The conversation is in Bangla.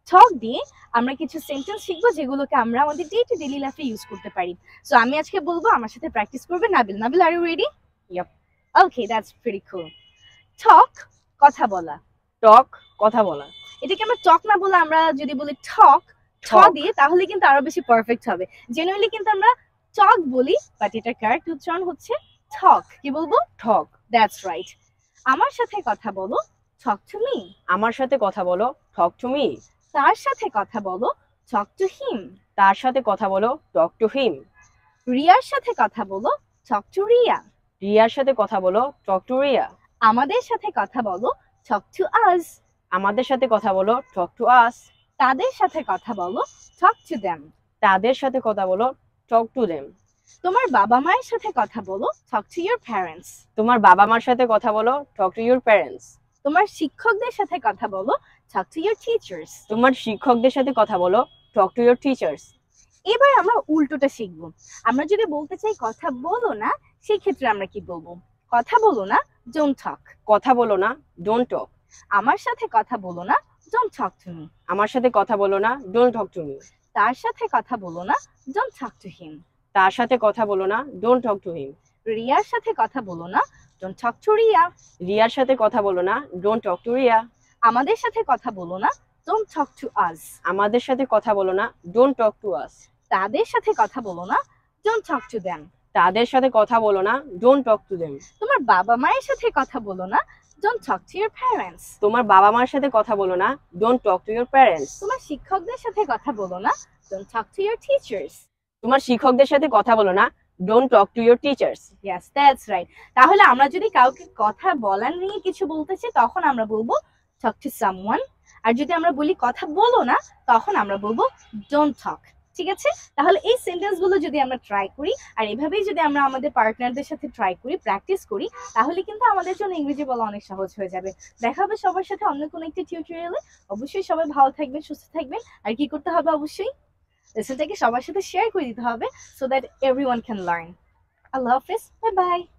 টক দিয়ে আমরা কিছু সেন্টেন্স শিখবো যেগুলোকে আমরা আমাদের ডে টু ডেইলি লাইফে ইউজ করতে পারি। সো আমি আজকে বলবো, আমার সাথে প্র্যাকটিস করবে Nabil. Nabil, are you ready? Yep. Okay, that's very cool. Talk, কথা বলা। টক, কথা বলা। এটাকে আমরা টক না বলে আমরা যদি বলি টক ঠ Talk. দিয়ে, তাহলে কিন্তু আরো বেশি পারফেক্ট হবে। জেনারেলি কিন্তু আমরা টক বলি, বাট এটা কারেক্ট উচ্চারণ হচ্ছে টক। কি বলবো? Talk. That's right. আমার সাথে কথা বলো, টক টু মি। আমার সাথে কথা বলো, talk to me. তার সাথে কথা বলো, টক টু হিম। তার সাথে কথা বলো, talk to him. রিয়ার সাথে কথা বলো, টক টু রিয়া। রিয়ার সাথে কথা বলো, talk to রিয়া। আমাদের সাথে কথা বলো, টক টু আস। আমাদের সাথে কথা বলো, talk to us. তাদের সাথে কথা বলো, টক টু দেম। তাদের সাথে কথা বলো, talk to them. তোমার বাবা মায়ের সাথে কথা বলো, টক টু ইয়োর প্যারেন্টস। তোমার বাবা মার সাথে কথা বলো, talk to your parents. তোমার শিক্ষকদের সাথে কথা বলো, টক টু ইয়োর টিচার্স। তোমার শিক্ষকদের সাথে কথা বলো, talk to your teachers. এবার আমরা উল্টোটা শিখবো। আমরা যদি বলতে চাই কথা বলো না, সেই ক্ষেত্রে আমরা কি বলবো? কথা বলো না, ডোন্ট টক। কথা বলো না, don't talk. আমার সাথে কথা বলো না, ডোন্ট টক টু মি। আমার সাথে কথা বলো না, don't talk to me. তার সাথে কথা বলো না, ডোন্ট টক টু হিম। তার সাথে কথা বলো না, don't talk to him. রিয়ার সাথে কথা বলো না, ডোন্ট টক টু রিয়া। রিয়ার সাথে কথা বলো না, don't talk to রিয়া। আমাদের সাথে কথা বলো না, ডোন্ট টক টু আস। আমাদের সাথে কথা বলো না, don't talk to us. তাদের সাথে কথা বলো না, ডোন্ট টক টু দেম। তাদের সাথে কথা বলো না, don't talk to them. তোমার বাবা মায়ের সাথে কথা বলো না, don't talk to your parents. তোমার বাবা মার সাথে কথা বলো না, don't talk to your parents. তোমার শিক্ষকদের সাথে কথা বলো না, don't talk to your teachers. তোমার শিক্ষকদের সাথে কথা বলো না, don't talk to your teachers. Yes, that's right. তাহলে আমরা যদি কাউকে কথা বলার নিয়ে কিছু বলতে চাই, তখন আমরা বলবো টক টু সামওয়ান। আর যদি আমরা বলি কথা বলো না, তখন আমরা বলবো ডোন্ট টক। ঠিক আছে? তাহলে এই সেন্টেন্স গুলো যদি আমরা ট্রাই করি, আর এভাবেই যদি আমরা আমাদের পার্টনারদের সাথে ট্রাই করি, প্র্যাকটিস করি, তাহলে কিন্তু আমাদের জন্য ইংরেজি বলা অনেক সহজ হয়ে যাবে। দেখা হবে সবার সাথে অন্য কোনো একটি টিউটোরিয়ালে। অবশ্যই সবাই ভালো থাকবেন, সুস্থ থাকবেন। আর কি করতে হবে? অবশ্যই লেসনটাকে সবার সাথে শেয়ার করে দিতে হবে, so that everyone can learn. Allah Hafiz. Bye bye.